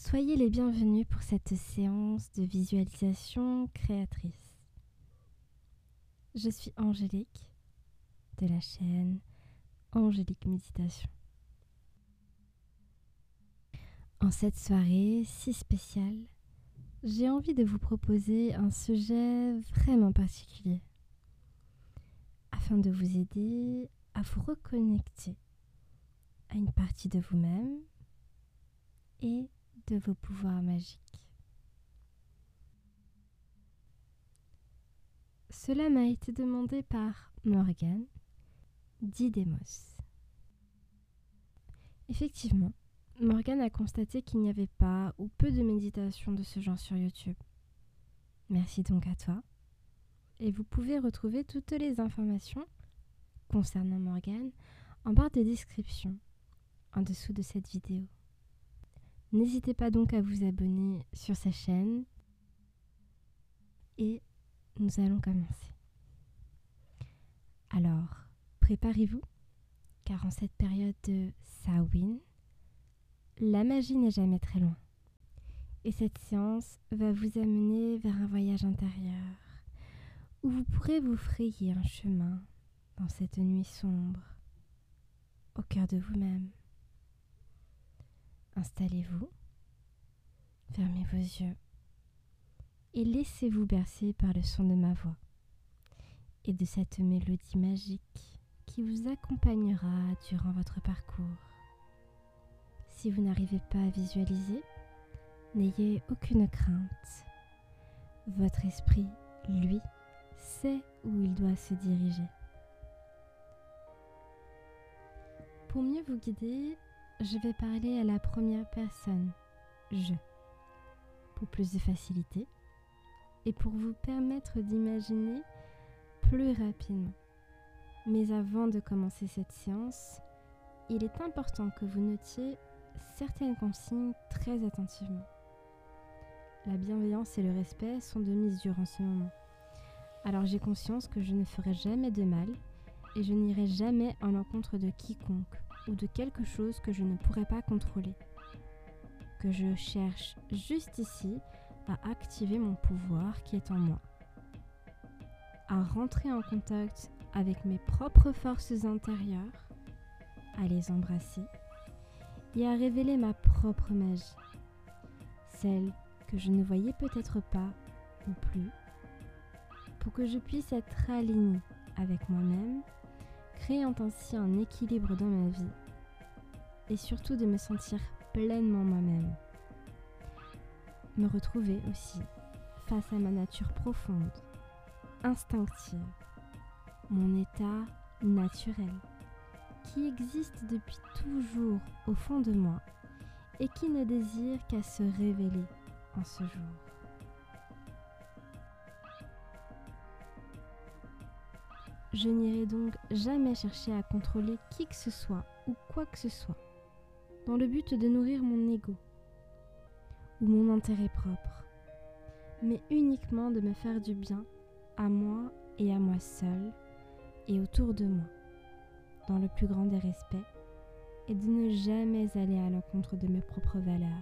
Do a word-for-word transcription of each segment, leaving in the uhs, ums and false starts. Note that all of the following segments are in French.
Soyez les bienvenus pour cette séance de visualisation créatrice. Je suis Angélique de la chaîne Angélique Méditation. En cette soirée si spéciale, j'ai envie de vous proposer un sujet vraiment particulier afin de vous aider à vous reconnecter à une partie de vous-même et de vos pouvoirs magiques. Cela m'a été demandé par Morgane d'Idemos. Effectivement, Morgane a constaté qu'il n'y avait pas ou peu de méditation de ce genre sur YouTube. Merci donc à toi. Et vous pouvez retrouver toutes les informations concernant Morgane en barre de description en dessous de cette vidéo. N'hésitez pas donc à vous abonner sur sa chaîne et nous allons commencer. Alors, préparez-vous, car en cette période de Samhain, la magie n'est jamais très loin. Et cette séance va vous amener vers un voyage intérieur où vous pourrez vous frayer un chemin dans cette nuit sombre, au cœur de vous-même. Installez-vous, fermez vos yeux et laissez-vous bercer par le son de ma voix et de cette mélodie magique qui vous accompagnera durant votre parcours. Si vous n'arrivez pas à visualiser, n'ayez aucune crainte. Votre esprit, lui, sait où il doit se diriger. Pour mieux vous guider, je vais parler à la première personne, je, pour plus de facilité et pour vous permettre d'imaginer plus rapidement. Mais avant de commencer cette séance, il est important que vous notiez certaines consignes très attentivement. La bienveillance et le respect sont de mise durant ce moment. Alors j'ai conscience que je ne ferai jamais de mal et je n'irai jamais à l'encontre de quiconque ou de quelque chose que je ne pourrai pas contrôler. Que je cherche juste ici à activer mon pouvoir qui est en moi, à rentrer en contact avec mes propres forces intérieures, à les embrasser et à révéler ma propre magie, celle que je ne voyais peut-être pas ou plus, pour que je puisse être alignée avec moi-même, créant ainsi un équilibre dans ma vie et surtout de me sentir pleinement moi-même. Me retrouver aussi face à ma nature profonde, instinctive, mon état naturel, qui existe depuis toujours au fond de moi et qui ne désire qu'à se révéler en ce jour. Je n'irai donc jamais chercher à contrôler qui que ce soit ou quoi que ce soit, dans le but de nourrir mon ego ou mon intérêt propre, mais uniquement de me faire du bien à moi et à moi seule et autour de moi, dans le plus grand des respects, et de ne jamais aller à l'encontre de mes propres valeurs.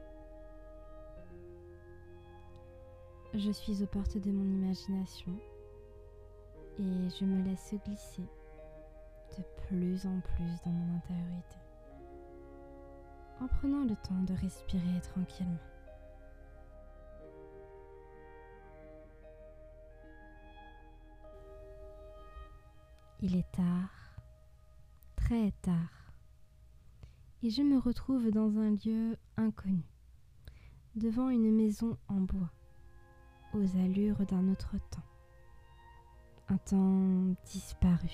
Je suis aux portes de mon imagination et je me laisse glisser de plus en plus dans mon intériorité, en prenant le temps de respirer tranquillement. Il est tard, très tard, et je me retrouve dans un lieu inconnu, devant une maison en bois, aux allures d'un autre temps, un temps disparu.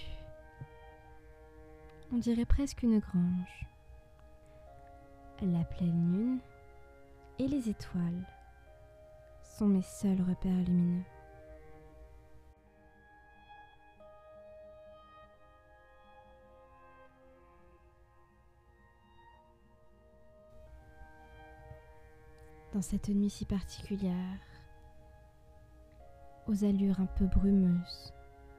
On dirait presque une grange. La pleine lune et les étoiles sont mes seuls repères lumineux. Dans cette nuit si particulière, aux allures un peu brumeuses,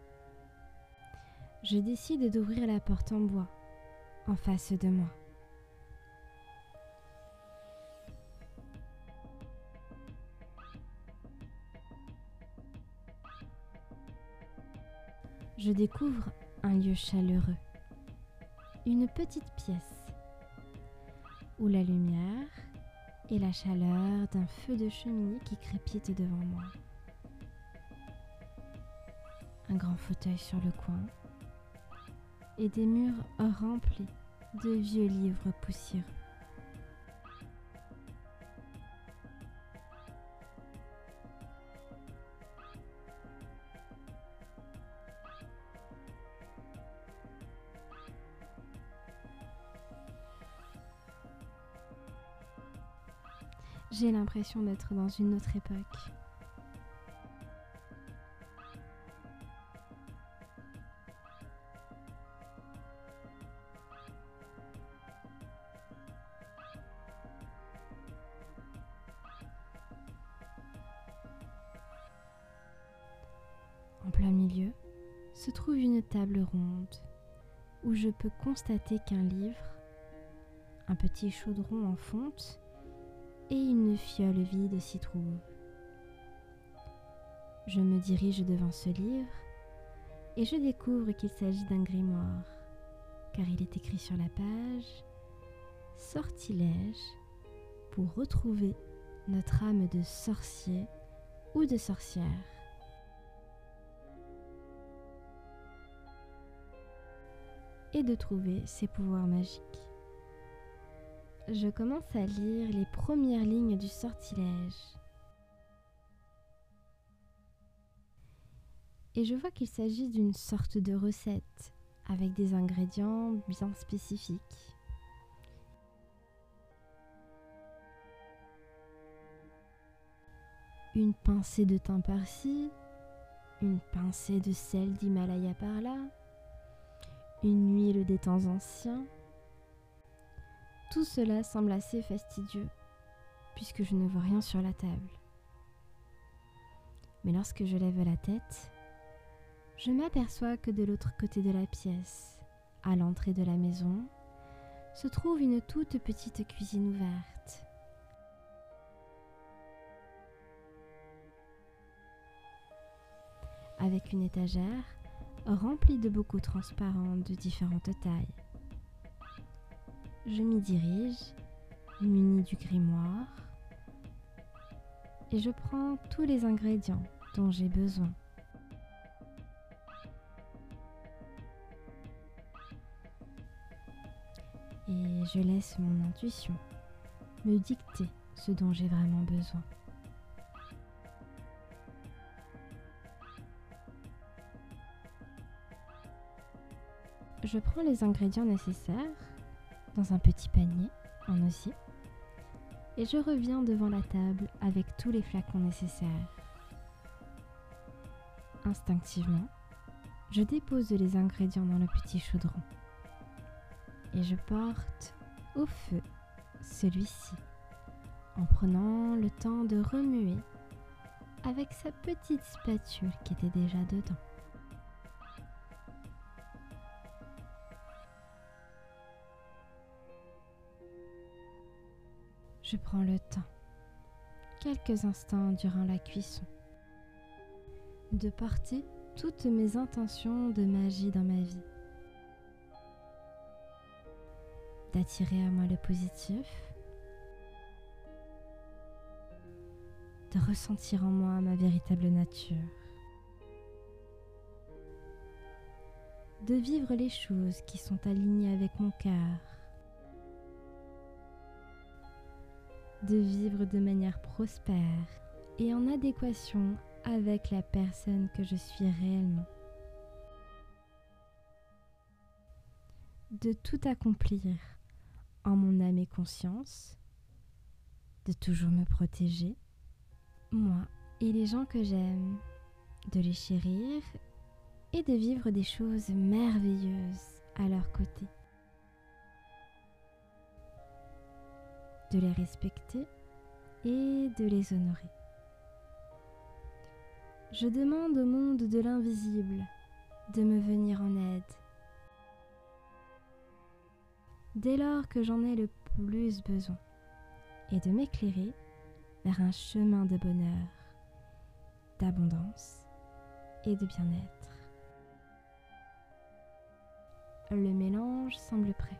je décide d'ouvrir la porte en bois en face de moi. je découvre un lieu chaleureux, une petite pièce où la lumière et la chaleur d'un feu de cheminée qui crépite devant moi. Un grand fauteuil sur le coin et des murs remplis de vieux livres poussiéreux. J'ai l'impression d'être dans une autre époque. En plein milieu se trouve une table ronde où je peux constater qu'un livre, un petit chaudron en fonte et une fiole vide s'y trouvent. Je me dirige devant ce livre et je découvre qu'il s'agit d'un grimoire, car il est écrit sur la page « Sortilège pour retrouver notre âme de sorcier ou de sorcière ». Et de trouver ses pouvoirs magiques. Je commence à lire les premières lignes du sortilège. Et je vois qu'il s'agit d'une sorte de recette avec des ingrédients bien spécifiques. Une pincée de thym par-ci, une pincée de sel d'Himalaya par-là, une huile des temps anciens. Tout cela semble assez fastidieux, puisque je ne vois rien sur la table. Mais lorsque je lève la tête, je m'aperçois que de l'autre côté de la pièce, à l'entrée de la maison, se trouve une toute petite cuisine ouverte. Avec une étagère remplie de bocaux transparents de différentes tailles. Je m'y dirige, muni du grimoire, et je prends tous les ingrédients dont j'ai besoin. Et je laisse mon intuition me dicter ce dont j'ai vraiment besoin. Je prends les ingrédients nécessaires dans un petit panier en osier et je reviens devant la table avec tous les flacons nécessaires. Instinctivement, je dépose les ingrédients dans le petit chaudron et je porte au feu celui-ci en prenant le temps de remuer avec sa petite spatule qui était déjà dedans. Je prends le temps, quelques instants durant la cuisson, de porter toutes mes intentions de magie dans ma vie, d'attirer à moi le positif, de ressentir en moi ma véritable nature, de vivre les choses qui sont alignées avec mon cœur, de vivre de manière prospère et en adéquation avec la personne que je suis réellement. De tout accomplir en mon âme et conscience, de toujours me protéger, moi et les gens que j'aime, de les chérir et de vivre des choses merveilleuses à leur côté. De les respecter et de les honorer. Je demande au monde de l'invisible de me venir en aide. Dès lors que j'en ai le plus besoin, et de m'éclairer vers un chemin de bonheur, d'abondance et de bien-être. Le mélange semble prêt.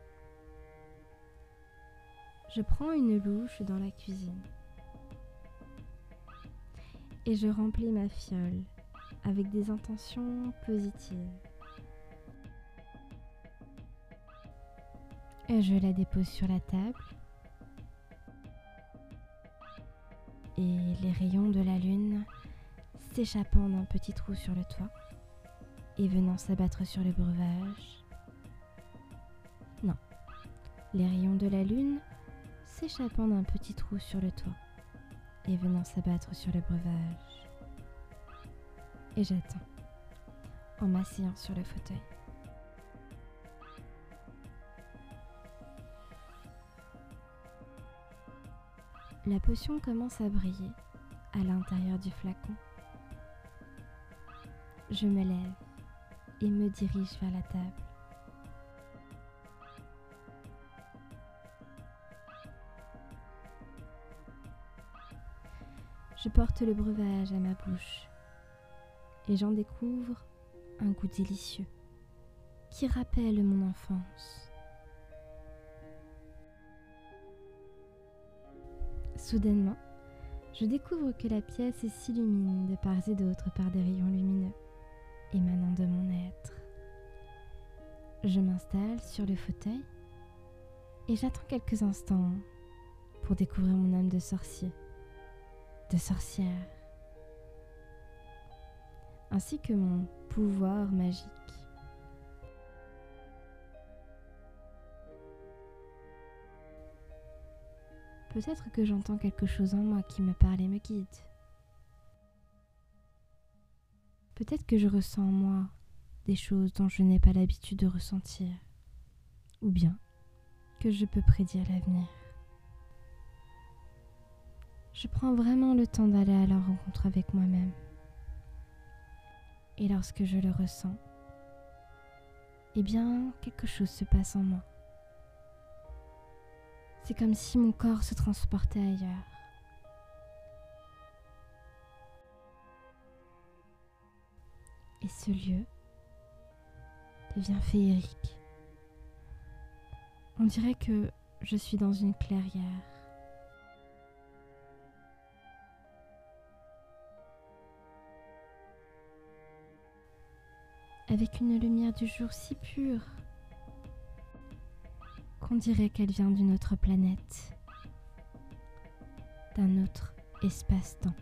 Je prends une louche dans la cuisine et je remplis ma fiole avec des intentions positives. Et je la dépose sur la table et les rayons de la lune s'échappant d'un petit trou sur le toit et venant s'abattre sur le breuvage. Non, les rayons de la lune s'échappant d'un petit trou sur le toit et venant s'abattre sur le breuvage. Et j'attends, en m'asseyant sur le fauteuil. La potion commence à briller à l'intérieur du flacon. Je me lève et me dirige vers la table. Je porte le breuvage à ma bouche et j'en découvre un goût délicieux qui rappelle mon enfance. Soudainement, je découvre que la pièce s'illumine de part et d'autre par des rayons lumineux émanant de mon être. Je m'installe sur le fauteuil et j'attends quelques instants pour découvrir mon âme de sorcier, de sorcière, ainsi que mon pouvoir magique. Peut-être que j'entends quelque chose en moi qui me parle et me guide. Peut-être que je ressens en moi des choses dont je n'ai pas l'habitude de ressentir. Ou bien que je peux prédire l'avenir. Je prends vraiment le temps d'aller à la rencontre avec moi-même. Et lorsque je le ressens, eh bien, quelque chose se passe en moi. C'est comme si mon corps se transportait ailleurs. Et ce lieu devient féerique. On dirait que je suis dans une clairière. Avec une lumière du jour si pure qu'on dirait qu'elle vient d'une autre planète, d'un autre espace-temps.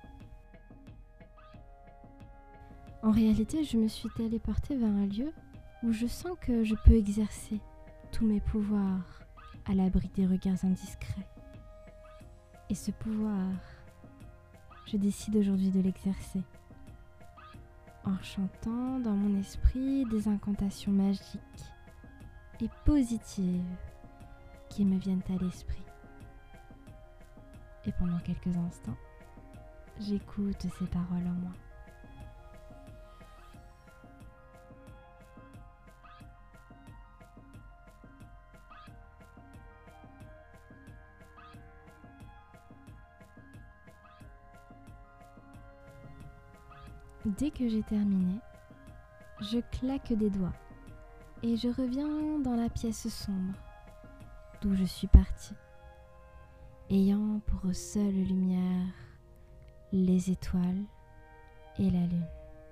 En réalité, je me suis téléportée vers un lieu où je sens que je peux exercer tous mes pouvoirs à l'abri des regards indiscrets. Et ce pouvoir, je décide aujourd'hui de l'exercer en chantant dans mon esprit des incantations magiques et positives qui me viennent à l'esprit. Et pendant quelques instants, j'écoute ces paroles en moi. Dès que j'ai terminé, je claque des doigts et je reviens dans la pièce sombre d'où je suis partie, ayant pour seule lumière les étoiles et la lune.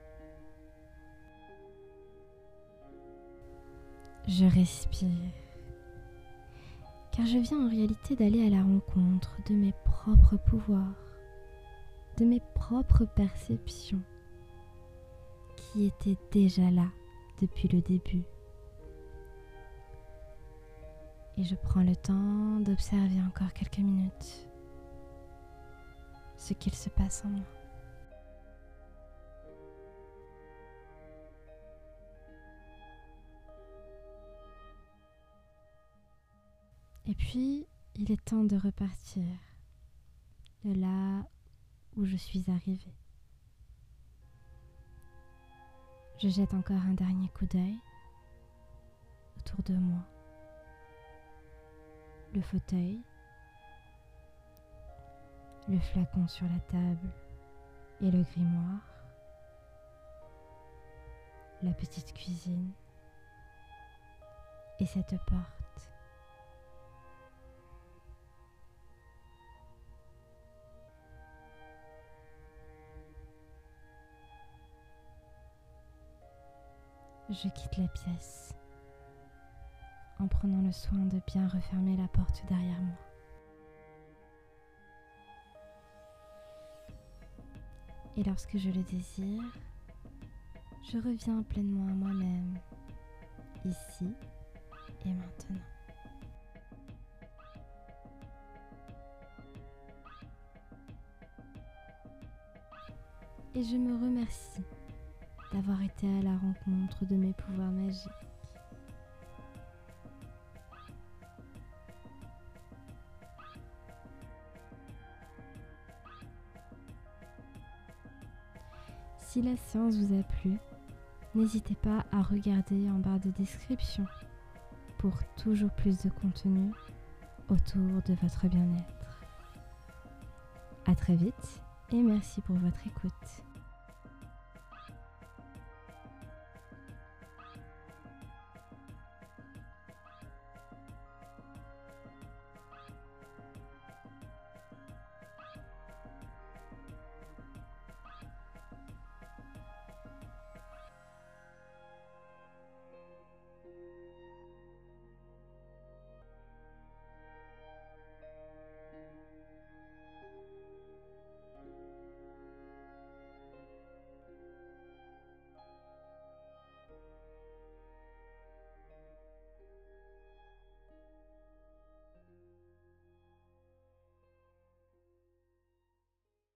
Je respire, car je viens en réalité d'aller à la rencontre de mes propres pouvoirs, de mes propres perceptions, qui était déjà là depuis le début. Et je prends le temps d'observer encore quelques minutes ce qu'il se passe en moi. Et puis, il est temps de repartir de là où je suis arrivée. Je jette encore un dernier coup d'œil autour de moi. Le fauteuil, le flacon sur la table et le grimoire, la petite cuisine, et cette porte. Je quitte la pièce en prenant le soin de bien refermer la porte derrière moi. Et lorsque je le désire, je reviens pleinement à moi-même, ici et maintenant. Et je me remercie d'avoir été à la rencontre de mes pouvoirs magiques. Si la séance vous a plu, n'hésitez pas à regarder en barre de description pour toujours plus de contenu autour de votre bien-être. À très vite et merci pour votre écoute.